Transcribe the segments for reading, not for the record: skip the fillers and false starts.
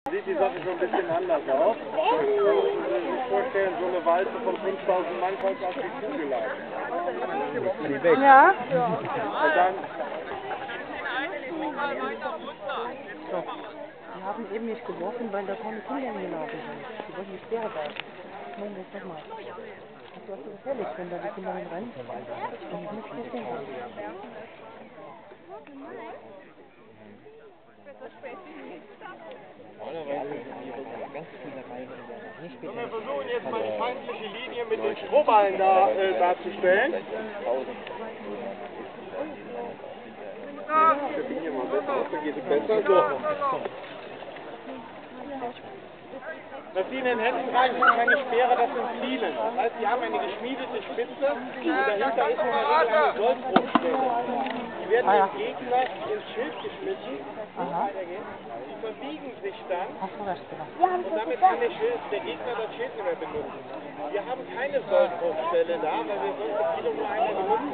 Sieht die Sache schon ein bisschen anders aus. Man muss sich vorstellen, so eine Walze von 5000 Mann kommt auf die Kuh gelagert. Ja. Und dann... So. Die haben eben nicht geworfen, weil da keine Kinder hingelaufen sind. Die wollten die Speere da. Nein, das nochmal. Das ist doch so gefährlich, wenn da die Kinder hinrennen. Und nichts passieren kann. So, wir versuchen jetzt mal die feindliche Linie mit den Strohballen darzustellen. Ich bin hier mal besser aus, dann geht es besser. So. Was Sie in den Händen tragen, sind keine Speere, das sind Zielen. Das heißt, Sie haben eine geschmiedete Spitze und dahinter ist noch eine Sollbruchstelle. Die werden dem Gegner ins Schild geschmissen. Die verbiegen sich dann und damit kann der Gegner das Schild nicht mehr benutzen. Wir haben keine Sollbruchstelle da, weil wir sonst das Kilo nur einmal benutzen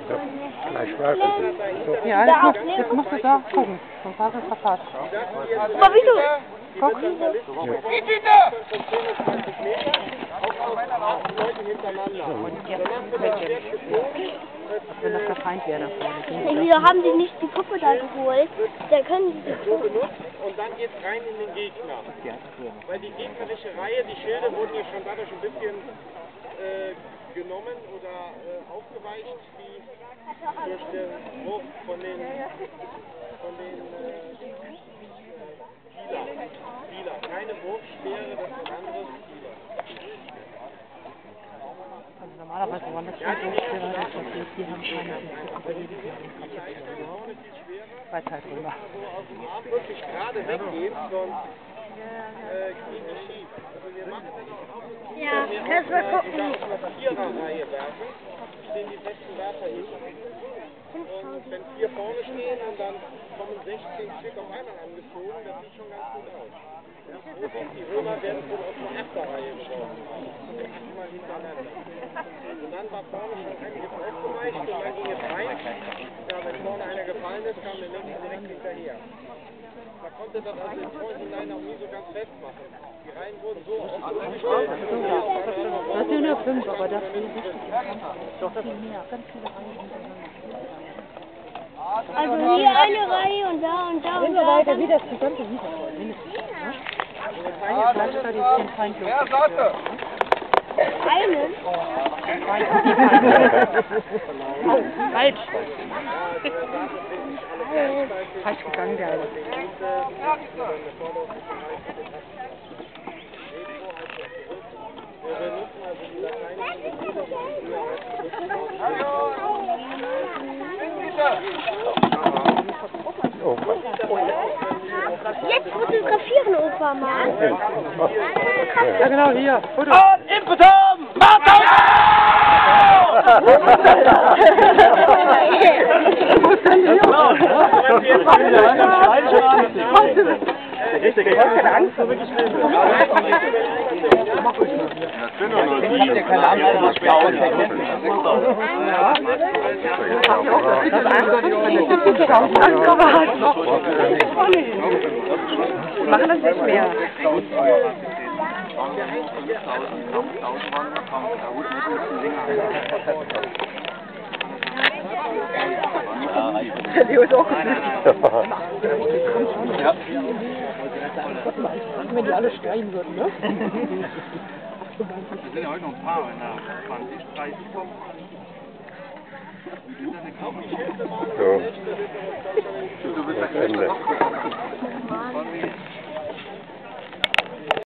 können. Ja, jetzt musst du da gucken, sonst hast du es verpasst. Aber wieso? Guck. Von 10 bis 20 Meter, auch aus 8 Leuten hintereinander. Wenn das der Feind wäre davor. Wieso haben die nicht die Puppe da geholt? Da können die so benutzt und dann geht es rein in den Gegner. Weil die gegnerische Reihe, die Schilde wurden ja schon dadurch ein bisschen genommen oder aufgeweicht, wie durch den Wurf von den Spieler. Keine Wurfspeere, das ist ein anderes Spieler. Also normalerweise waren das schon Wurfspeere, die haben keine Überleben. Bei Zeitrömer. So aus dem Arm wirklich gerade weggehen, sonst kriegen die schief. Also wir machen Ja, kannst mal gucken. eine Viererreihe werfen, stehen die besten Werfer hinten. Und wenn 4 vorne stehen und dann kommen 16 Stück auf einmal angeflogen, das sieht schon ganz gut aus. Die Römer werden wohl aus einer Achterreihe geschossen. 8-mal hintereinander. Und dann war vorne schon einiges aufgeweicht und dann ging es rein. Ja, wenn vorne einer gefallen ist, kam der nächste direkt hinterher. Man konnte das also im Vorhinein auch nie so ganz festmachen. Die Reihen wurden so aufgestellt. Das sind nur 5, aber das sind nicht doch das sind mehr, ganz viele Reihen hintereinander. Also hier eine Reihe und da und da und da. Weiter, wie das gesamte Hintergrund. Mindestens. Eine Fleischster, die ist den Feind los. Einen? Falsch. Falsch gegangen, der Alte. Jetzt fotografieren, Opa, mal. Ja genau, hier. Foto. Und Impetum! Martin! Ich habe keine Angst, so wirklich will. Ich hab dir keine Angst, was wir ausdenken. Das Angst, wenn der Typ ankommen hat. Wir machen das nicht mehr. Der Leo ist auch gut. Ja. Wenn die alle schreien würden, ne? Wir sind ja heute noch ein paar, wenn da 20, 30 kommen. So. Du bist Ende. ja